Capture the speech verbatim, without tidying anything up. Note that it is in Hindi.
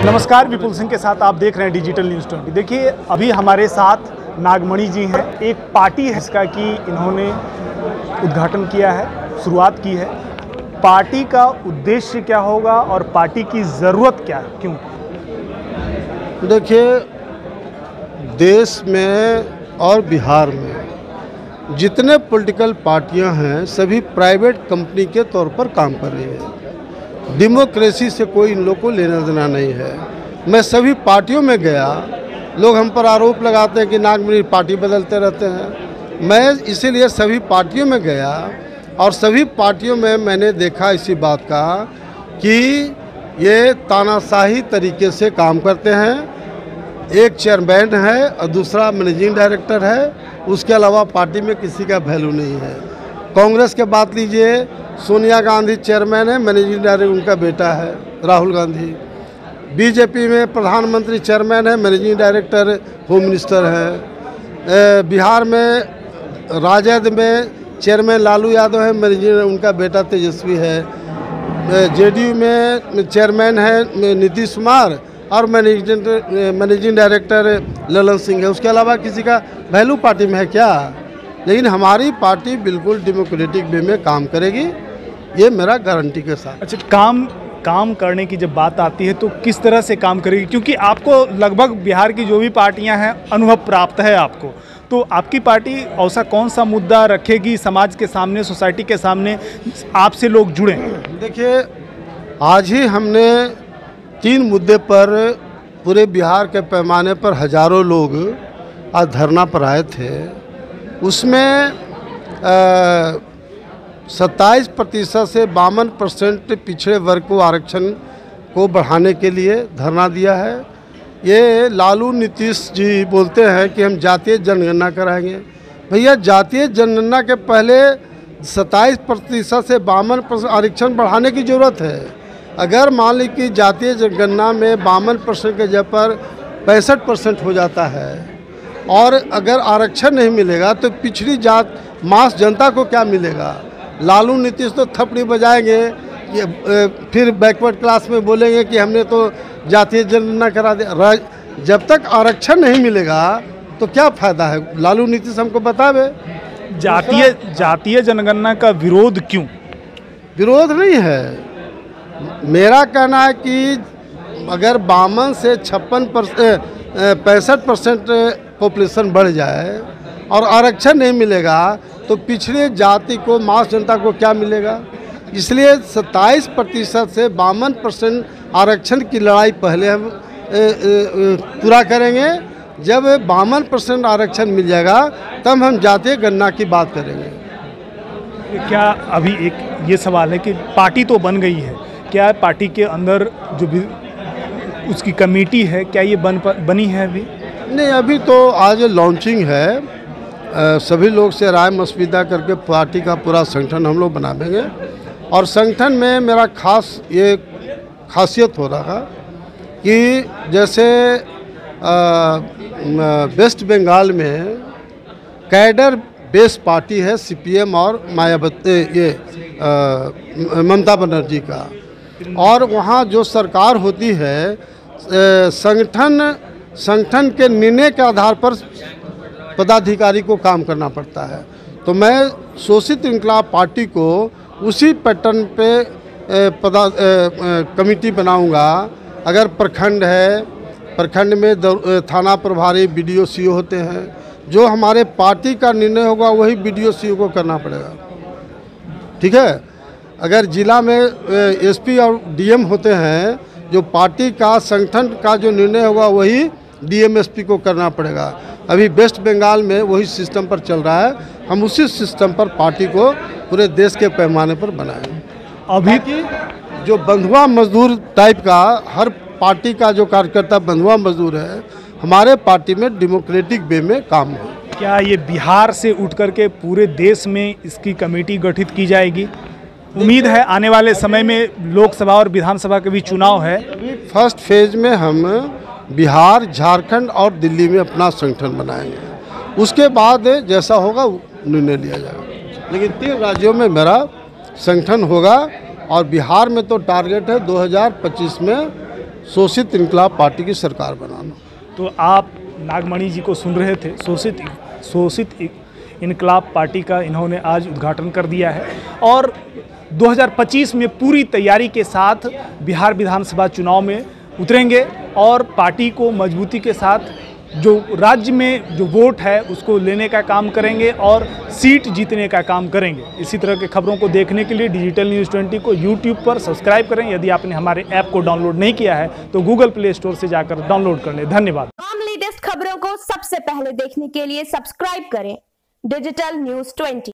नमस्कार, विपुल सिंह के साथ आप देख रहे हैं डिजिटल न्यूज़ ट्वेंटी। देखिए, अभी हमारे साथ नागमणि जी हैं। एक पार्टी है इसका कि इन्होंने उद्घाटन किया है, शुरुआत की है। पार्टी का उद्देश्य क्या होगा और पार्टी की ज़रूरत क्या है, क्यों? देखिए, देश में और बिहार में जितने पॉलिटिकल पार्टियां हैं सभी प्राइवेट कंपनी के तौर पर काम कर रही है। डेमोक्रेसी से कोई इन लोग को लेना देना नहीं है। मैं सभी पार्टियों में गया, लोग हम पर आरोप लगाते हैं कि नागमणि पार्टी बदलते रहते हैं। मैं इसीलिए सभी पार्टियों में गया और सभी पार्टियों में मैंने देखा इसी बात का कि ये तानाशाही तरीके से काम करते हैं। एक चेयरमैन है और दूसरा मैनेजिंग डायरेक्टर है, उसके अलावा पार्टी में किसी का वैल्यू नहीं है। कांग्रेस के बात लीजिए, सोनिया गांधी चेयरमैन है, मैनेजिंग डायरेक्टर उनका बेटा है राहुल गांधी। बीजेपी में प्रधानमंत्री चेयरमैन है, मैनेजिंग डायरेक्टर होम मिनिस्टर है। बिहार में राजद में चेयरमैन लालू यादव है, मैनेजिंग उनका बेटा तेजस्वी है। जेडीयू में चेयरमैन है नीतीश कुमार और managing managing director Lalan Singh है। उसके अलावा किसी का वैल्यू पार्टी में है क्या? लेकिन हमारी पार्टी बिल्कुल डेमोक्रेटिक वे में काम करेगी, ये मेरा गारंटी के साथ। अच्छा, काम काम करने की जब बात आती है तो किस तरह से काम करेगी? क्योंकि आपको लगभग बिहार की जो भी पार्टियां हैं अनुभव प्राप्त है आपको, तो आपकी पार्टी ऐसा कौन सा मुद्दा रखेगी समाज के सामने, सोसाइटी के सामने, आपसे लोग जुड़ें? देखिए, आज ही हमने तीन मुद्दे पर पूरे बिहार के पैमाने पर हजारों लोग आज धरना पर आए थे। उसमें सत्ताईस प्रतिशत से बावन परसेंट पिछड़े वर्ग को आरक्षण को बढ़ाने के लिए धरना दिया है। ये लालू नीतीश जी बोलते हैं कि हम जातीय जनगणना कराएंगे। भैया, जातीय जनगणना के पहले सत्ताईस प्रतिशत से बावन परसेंट आरक्षण बढ़ाने की ज़रूरत है। अगर मान ली कि जातीय जनगणना में बावन परसेंट के जगह पर पैंसठ परसेंट हो जाता है और अगर आरक्षण नहीं मिलेगा तो पिछड़ी जात मास जनता को क्या मिलेगा? लालू नीतीश तो थपड़ी बजाएंगे, ये फिर बैकवर्ड क्लास में बोलेंगे कि हमने तो जातीय जनगणना करा दिया। जब तक आरक्षण नहीं मिलेगा तो क्या फ़ायदा है? लालू नीतीश हमको बतावे। जातीय जातीय जनगणना का विरोध क्यों? विरोध नहीं है, मेरा कहना है कि अगर बावन से छप्पन परसेंट पैंसठ परसेंट पॉपुलेशन बढ़ जाए और आरक्षण नहीं मिलेगा तो पिछड़े जाति को, मास जनता को क्या मिलेगा? इसलिए सत्ताईस प्रतिशत से बावन परसेंट आरक्षण की लड़ाई पहले हम पूरा करेंगे। जब बावन परसेंट आरक्षण मिल जाएगा तब हम जातीय गणना की बात करेंगे। क्या अभी एक ये सवाल है कि पार्टी तो बन गई है, क्या पार्टी के अंदर जो भी उसकी कमेटी है, क्या ये बन बनी है अभी? नहीं, अभी तो आज लॉन्चिंग है। आ, सभी लोग से राय मशविरा करके पार्टी का पूरा संगठन हम लोग बनाएंगे और संगठन में मेरा खास ये खासियत हो रहा कि जैसे आ, वेस्ट बंगाल में कैडर बेस पार्टी है सीपीएम और मायावती, ये आ, ममता बनर्जी का, और वहाँ जो सरकार होती है संगठन संगठन के निर्णय के आधार पर पदाधिकारी को काम करना पड़ता है। तो मैं शोषित इंकलाब पार्टी को उसी पैटर्न पे पदा कमेटी बनाऊंगा। अगर प्रखंड है, प्रखंड में थाना प्रभारी बीडीओ सीओ होते हैं, जो हमारे पार्टी का निर्णय होगा वही बीडीओ सीओ को करना पड़ेगा। ठीक है? अगर जिला में एसपी और डीएम होते हैं, जो पार्टी का संगठन का जो निर्णय होगा वही डीएम एसपी को करना पड़ेगा। अभी वेस्ट बंगाल में वही सिस्टम पर चल रहा है। हम उसी सिस्टम पर पार्टी को पूरे देश के पैमाने पर बनाएं। अभी की जो बंधुआ मजदूर टाइप का, हर पार्टी का जो कार्यकर्ता बंधुआ मजदूर है, हमारे पार्टी में डेमोक्रेटिक वे में काम हो। क्या ये बिहार से उठ करके पूरे देश में इसकी कमेटी गठित की जाएगी? उम्मीद है आने वाले समय में लोकसभा और विधानसभा के भी चुनाव है। फर्स्ट फेज में हम बिहार, झारखंड और दिल्ली में अपना संगठन बनाएंगे। उसके बाद जैसा होगा निर्णय लिया जाएगा। लेकिन तीन राज्यों में मेरा संगठन होगा और बिहार में तो टारगेट है दो हज़ार पच्चीस में शोषित इनकलाब पार्टी की सरकार बनाना। तो आप नागमणि जी को सुन रहे थे, शोषित शोषित इनकलाब पार्टी का इन्होंने आज उद्घाटन कर दिया है और दो हज़ार पच्चीस में पूरी तैयारी के साथ बिहार विधानसभा चुनाव में उतरेंगे और पार्टी को मजबूती के साथ जो राज्य में जो वोट है उसको लेने का काम करेंगे और सीट जीतने का काम करेंगे। इसी तरह के खबरों को देखने के लिए डिजिटल न्यूज़ ट्वेंटी को यूट्यूब पर सब्सक्राइब करें। यदि आपने हमारे ऐप को डाउनलोड नहीं किया है तो गूगल प्ले स्टोर से जाकर डाउनलोड कर लें। धन्यवाद। तमाम लेटेस्ट खबरों को सबसे पहले देखने के लिए सब्सक्राइब करें डिजिटल न्यूज़ ट्वेंटी।